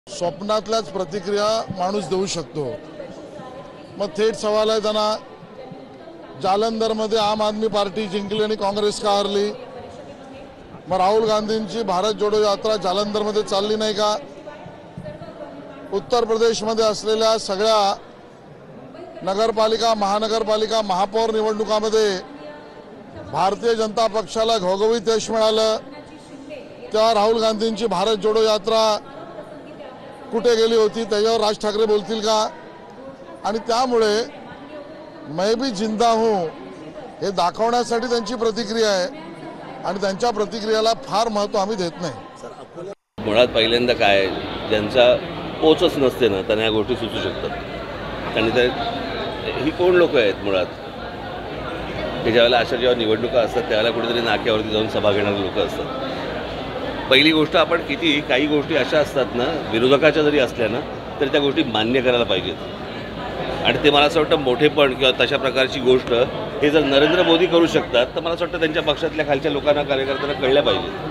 स्वप्नातल्याच प्रतिक्रिया माणूस देऊ शकतो। मग थेट सवाल आहे त्यांना, जालंधरमध्ये आम आदमी पार्टी जिंकली आणि काँग्रेस का हरली? मग राहुल गांधींची भारत जोडो यात्रा जालंधरमध्ये चालली नाही का? उत्तर प्रदेशमध्ये असलेल्या सगळ्या नगरपालिका, महानगरपालिका, महापौर निवडणुकामध्ये भारतीय जनता पक्षाला घवघवीत यश मिळालं। त्या राहुल गांधींची भारत जोडो यात्रा कुठे गेली होती त्याच्यावर राज ठाकरे बोलतील का? आणि त्यामुळे मैं भी जिंदा हूं हे दाखवण्यासाठी त्यांची प्रतिक्रिया आहे आणि त्यांच्या प्रतिक्रियाला फार महत्त्व आम्ही देत नाही। मुळात पहिल्यांदा काय, ज्यांचा पोचच नसते ना त्यांना या गोष्टी सुचू शकतात। आणि ते ही कोण लोक आहेत मुळात की ज्यावेळेला अशा जेव्हा निवडणुका असतात त्यावेळेला कुठेतरी नाक्यावरती जाऊन सभा घेणारे लोक असतात। पहिली गोष्ट, आपण किती काही गोष्टी अशा असतात ना विरोधकाच्या जरी असल्या ना तरी त्या गोष्टी मान्य करायला पाहिजेत। आणि ते मला असं वाटतं मोठेपण किंवा तशा प्रकारची गोष्ट हे जर नरेंद्र मोदी करू शकतात तर मला असं वाटतं त्यांच्या पक्षातल्या खालच्या लोकांना, कार्यकर्त्यांना कळल्या पाहिजे।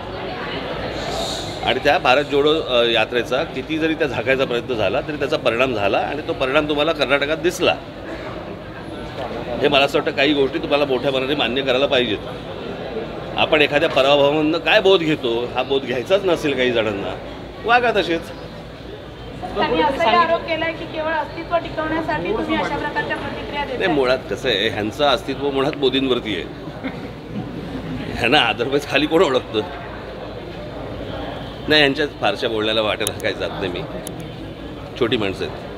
आणि त्या भारत जोडो यात्रेचा किती जरी त्या झाकायचा प्रयत्न झाला तरी त्याचा परिणाम झाला आणि तो परिणाम तुम्हाला कर्नाटकात दिसला। हे मला असं वाटतं काही गोष्टी तुम्हाला मोठ्या मनाने मान्य करायला पाहिजेत। आपण एखाद्या पराभवामधून काय बोध घेतो, हा बोध घ्यायचाच नसेल काही जणांना, वागा तसेच। त्यांनी असा आरोप केलाय की केवळ अस्तित्व टिकवण्यासाठी तुम्ही अशा प्रकारच्या प्रतिक्रिया देताय। नाही, मुळात कसं आहे, ह्यांचं अस्तित्व मुळात मोदींवरती आहे। ह्यांना अदरवाईज खाली कोण ओळखतं? नाही, यांच्याच फारशा बोलण्याला वाटेल काही जात नाही मी, छोटी माणसं आहेत।